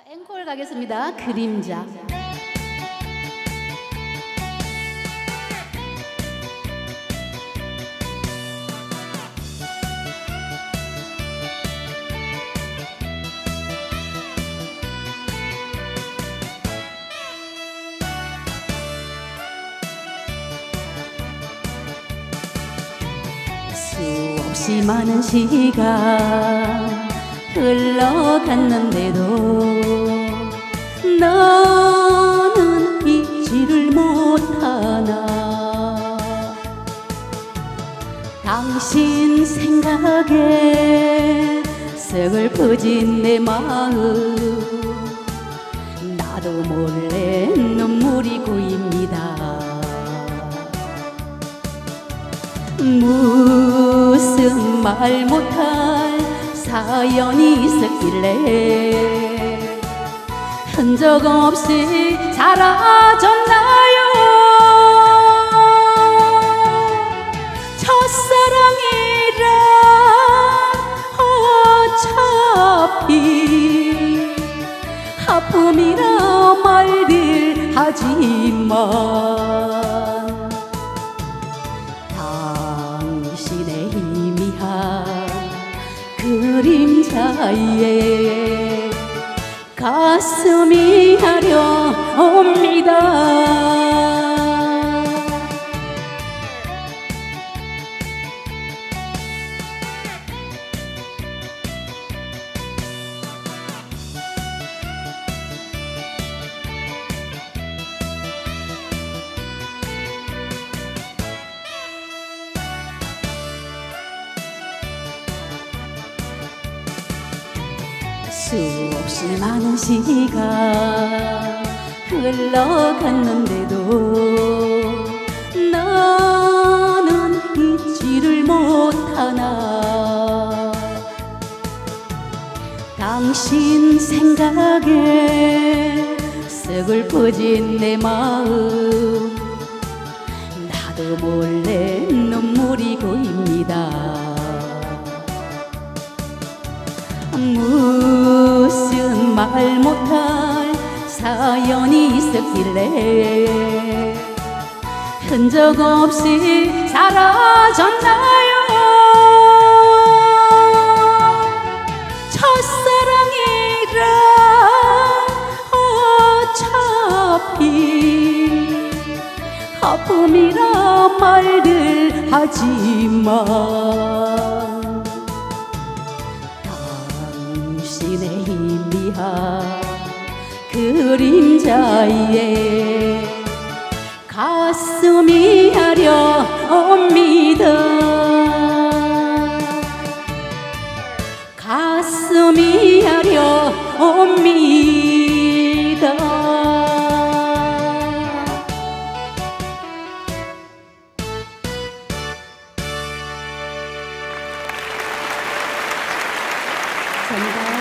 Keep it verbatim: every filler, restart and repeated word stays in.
앵콜 가겠습니다. 그림자. 수없이 많은 시간 흘러갔는데도 너는 잊지를 못하나. 당신 생각에 서글퍼진 내 마음, 나도 몰래 눈물이 고입니다. 무슨 말 못할 사연이 있었길래 흔적 없이 사라졌나요? 첫사랑이라 어차피 아픔이라 말을 하지만 당신의 희미한 그림자에 가슴이 아려옵니다. 수없이 많은 시간 흘러갔는데도 나는 잊지를 못하나. 당신 생각에 서글퍼진 내 마음, 나도 몰래 눈물이 고입니다. 무슨 말 못할 사연이 있었길래 흔적 없이 사라졌나요? 첫사랑이라 어차피 아픔이라 말을 하지만 당신의 희미한 그림자에 가슴이 아려옵니다. 가슴이 아려옵니다. 감사합니다.